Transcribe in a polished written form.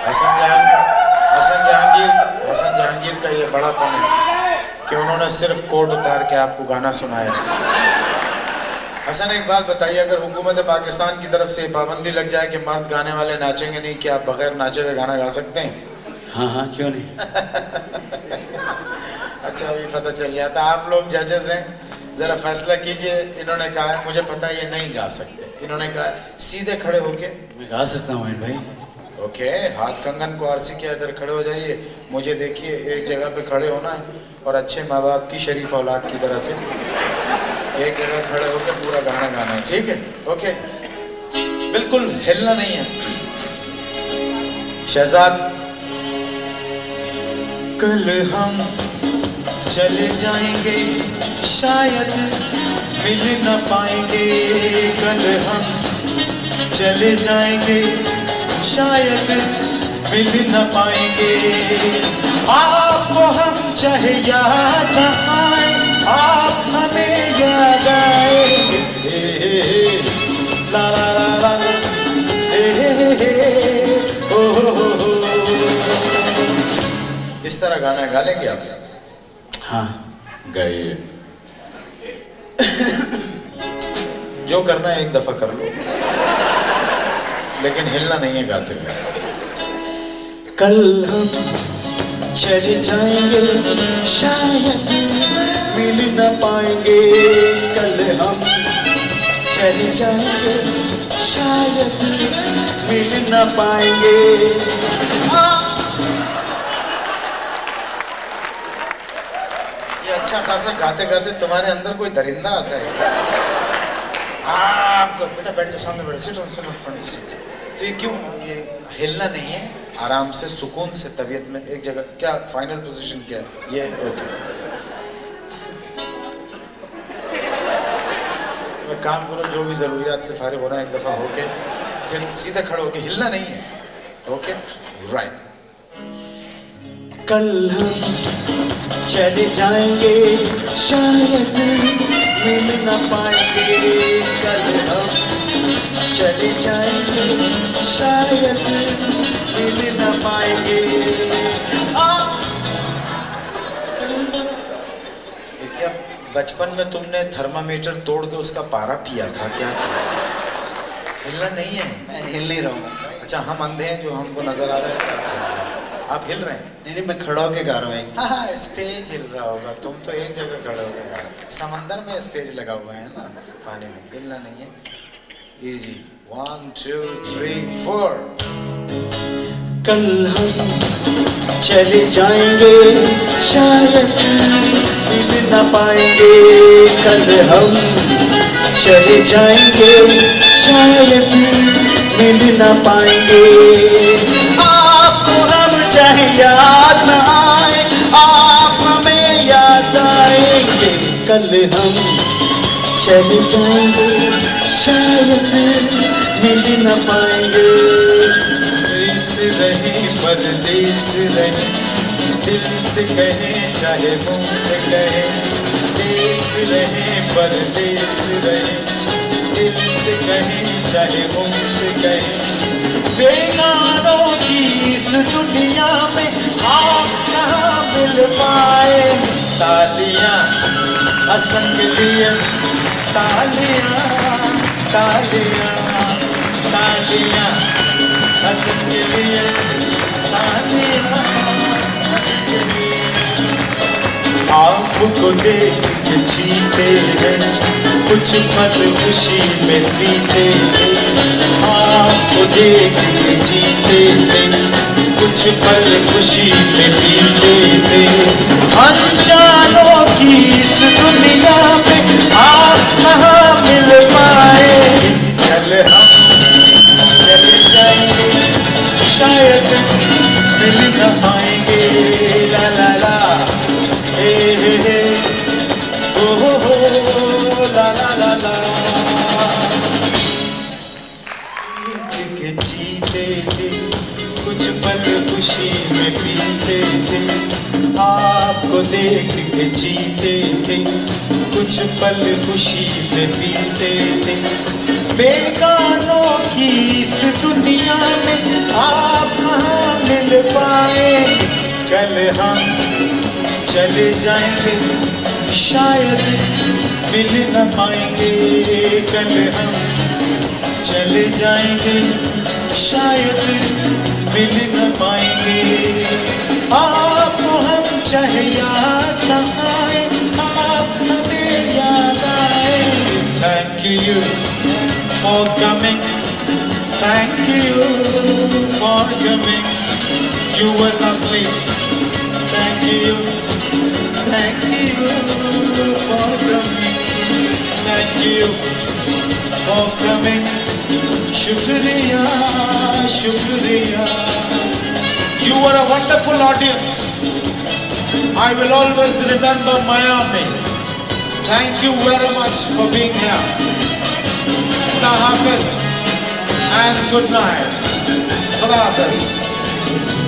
हसन जहांगीर का ये बड़ापन है कि उन्होंने सिर्फ कोट उतार के आपको गाना सुनाया। हसन एक बात बताइए, अगर हुकूमत पाकिस्तान की तरफ से पाबंदी लग जाए कि मर्द गाने वाले नाचेंगे नहीं, क्या आप बगैर नाचे हुए गाना गा सकते हैं? हाँ हाँ, क्यों नहीं। अच्छा, अभी पता चल जाता। आप लोग जजेस हैं, जरा फैसला कीजिए। इन्होंने कहा है, मुझे पता है ये नहीं गा सकते, इन्होंने कहा सीधे खड़े होके मैं गा सकता हूँ भाई। ओके, हाथ कंगन को आरसी के इधर खड़े हो जाइए, मुझे देखिए, एक जगह पे खड़े होना है और अच्छे माँ बाप की शरीफ औलाद की तरह से एक जगह खड़े होकर पूरा गाना गाना है, ठीक है? ओके, बिल्कुल हिलना नहीं है। शहजाद, कल हम चले जाएंगे, शायद मिल न पाएंगे। कल हम चले जाएंगे, शायद मिल न पाएंगे। आपको हम चाहे याद न आए, आप हमें याद आएंगे। ला ला ला ला, ओ। इस तरह गाना गा लेंगे आप? हाँ, गए। जो करना है एक दफा कर लो, लेकिन हिलना नहीं है गाते हुए। कल हम चले जाएंगे, शायद मिल न पाएंगे। कल हम चले जाएंगे, शायद मिल न पाएंगे। ये अच्छा खासा गाते गाते तुम्हारे अंदर कोई दरिंदा आता है क्या? आपको बेटा बैठ जाओ, सामने बैठो, सिट ऑन फ्रंट सीट। तो ये क्यों, ये हिलना नहीं है, आराम से सुकून से तबीयत में एक जगह। क्या फाइनल पोजीशन क्या है ये? ओके, मैं काम करो, जो भी जरूरियात से फारिग होना एक दफा होके फिर सीधे खड़े होके, हिलना नहीं है। Okay, right. कल हम चले जाएंगे, शायद मिल न पाएंगे। कल हम चले जाएंगे, शायद मिल न पाएंगे। क्या बचपन में तुमने थर्मामीटर तोड़ के उसका पारा पिया था? क्या किया? हिलना नहीं है। मैं हिल नहीं रहा हूँ। अच्छा, हम अंधे हैं जो हमको नजर आ रहा है क्या? आप हिल रहे हैं? नहीं, मैं खड़ा होके गा रहा हूँ। हाँ, स्टेज हिल रहा होगा, तुम तो एक जगह खड़े होकर गा रहे हो। समंदर में स्टेज लगा हुआ है ना, पानी में। हिलना नहीं है। इजी, 1 2 3 4। कल हम चले जाएंगे, शायद मिल न पाएंगे। कल हम चले जाएंगे, शायद मिल न पाएंगे। आपको हम चाहे याद न आए, आप हमें याद आएंगे। कल हम चले जाएंगे, शायद मिल न पाएंगे। देश रहे परदेश रहे, दिल से कहे चाहे मुंह से कहे। देश रहे परदेश रहे, दिल से कहे चाहे मुंह से कहे। बेगानों की इस दुनिया में आप कहाँ मिल पाए। तालियां हसन के लिए, तालियां तालियां तालियां हसन के लिए, तालियां हसन के लिए। आपको देख के जीते हैं, कुछ पल खुशी में बीते हैं। आपको देख के जीते हैं, कुछ पल खुशी में बीते हैं। अनजानों की इस दुनिया में आप कहाँ मिल पाए। कल हम चले जाएंगे, शायद मिल न पाएंगे। ला ला ला, हे हो ला ला ला ला। के जीते थे, कुछ पल खुशी में पीते थे। आपको देख के जीते थे, कुछ पल खुशी में पीते थे। बेगानों की इस दुनिया में आप कहाँ मिल पाए, कल हम चले जाएंगे शायद मिल न पाएंगे, कल हम चले जाएंगे शायद मिल न पाएंगे। आपको हम चाहे याद न आए, आप हमें याद आए। Thank you for coming, thank you for coming, you were lovely. Thank you for coming, thank you for coming. Shukriya, shukriya. You were a wonderful audience. I will always remember Miami. Thank you very much for being here. Allah Hafiz and good night. Allah Hafiz.